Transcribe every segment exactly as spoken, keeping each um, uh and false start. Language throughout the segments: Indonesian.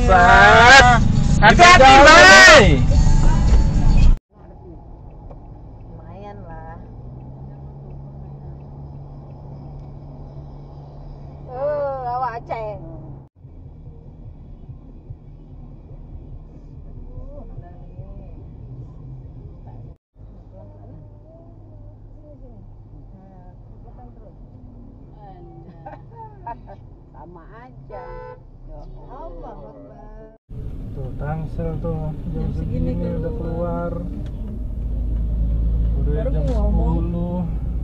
Buset. Hati-hati, Bay. Lumayan lah. Oh, awak Aceh. Sama aja. Ya Allah. Tuh Tangsel tuh jam segini udah keluar. Udah jam sepuluh.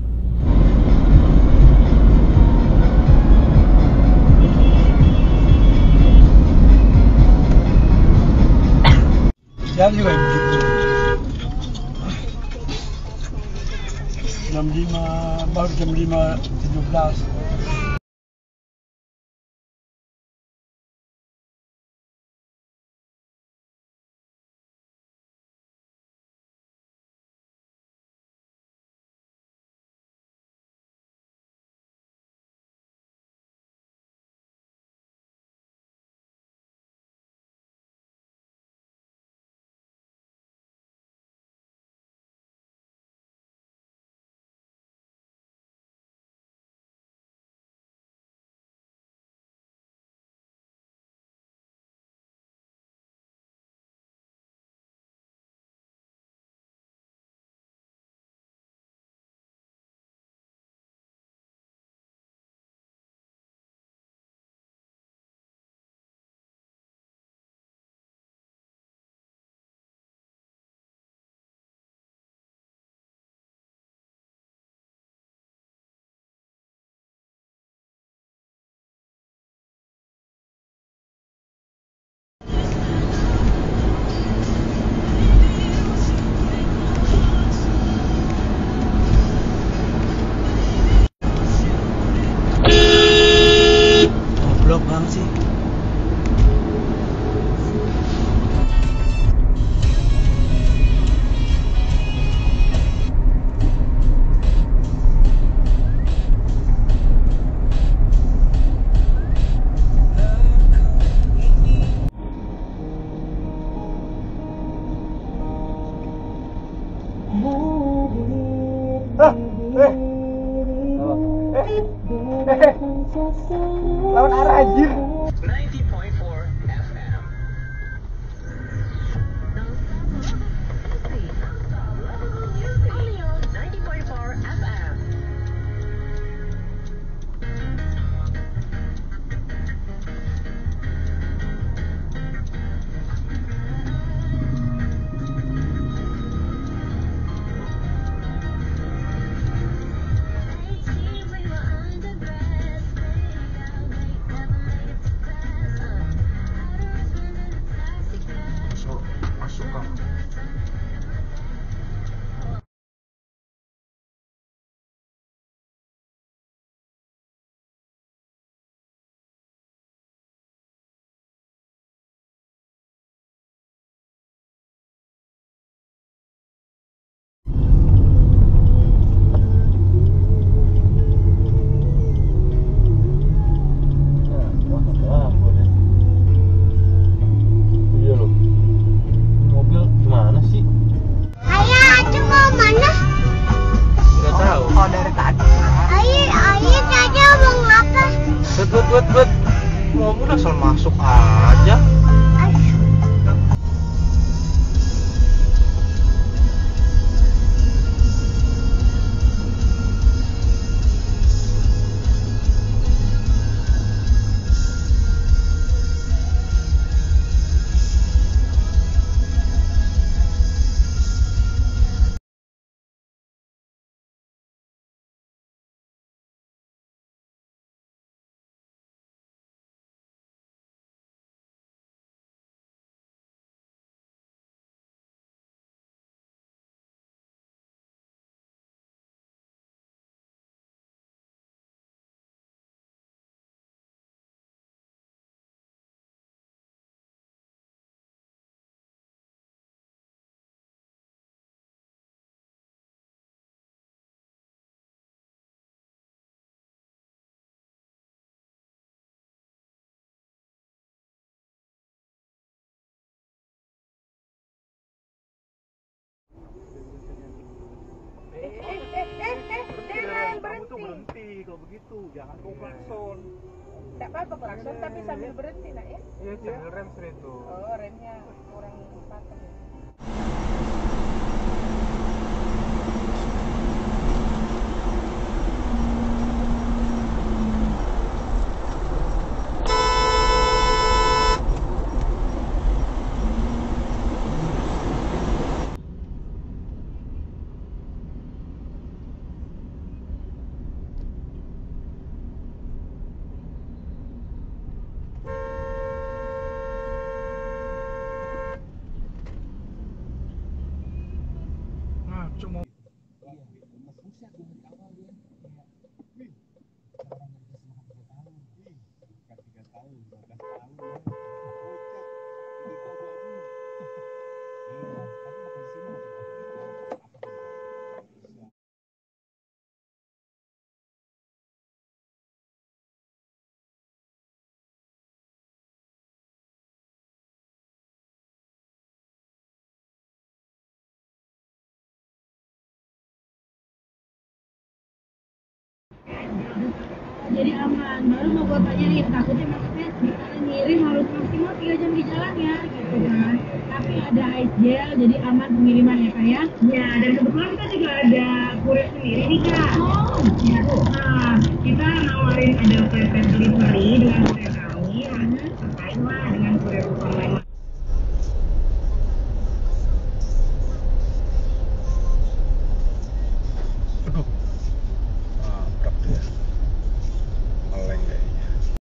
Jam juga begitu. Jam lima, baru jam lima tujuh belas. Lawan arah anjir. ninety point four F M. ninety point four F M. kalau begitu, jangan kau klakson. Tidak apa-apa klakson, tapi sambil berhenti nak ya. Iya, sambil rem itu. Oh, remnya kurang patah ya. Nah, cuma Jadi aman, baru mau gue tanyain, takutnya maksudnya karena ngirim harus maksimal tiga jam di jalan ya gitu kan. Tapi ada ice gel jadi aman pengiriman ya kak ya. Ya, dan kebetulan kita juga ada kurir sendiri nih kak. Oh ya. Nah, kita nawarin ada flash delivery dengan kurir kami. Nah, terkait lah dengan kurir online. mantap dia. Meleng kayaknya.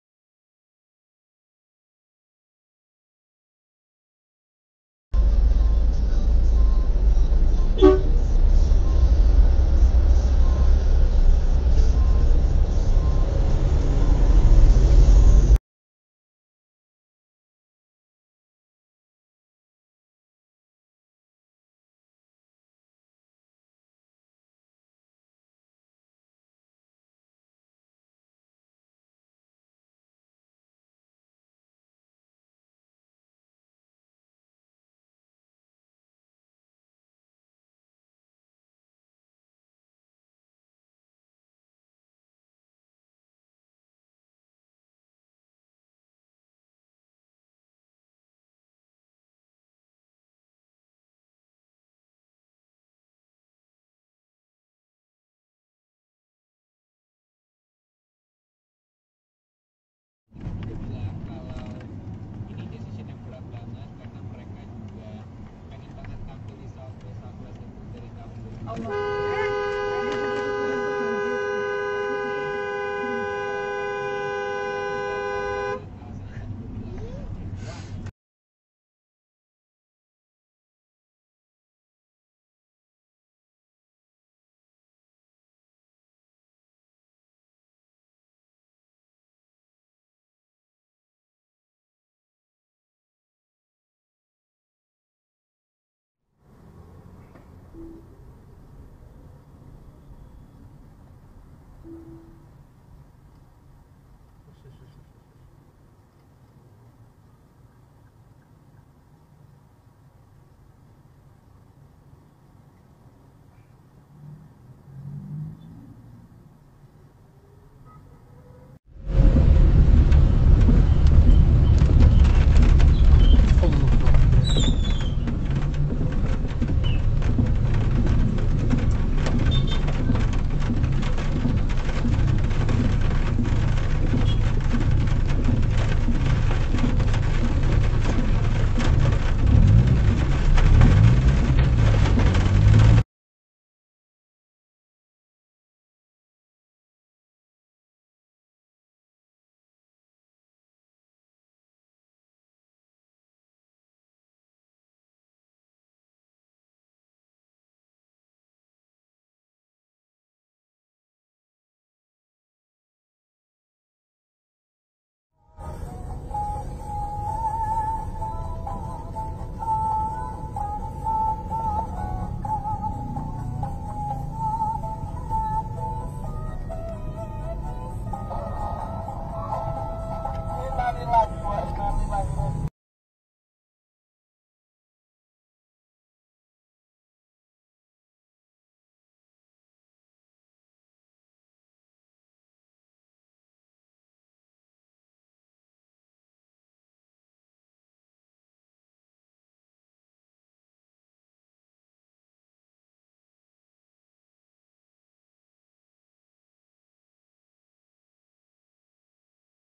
Dia bilang kalau ini decision yang berat banget karena mereka juga pengen banget tampil di South by Southwest itu dari tahun dua ribu. Allah.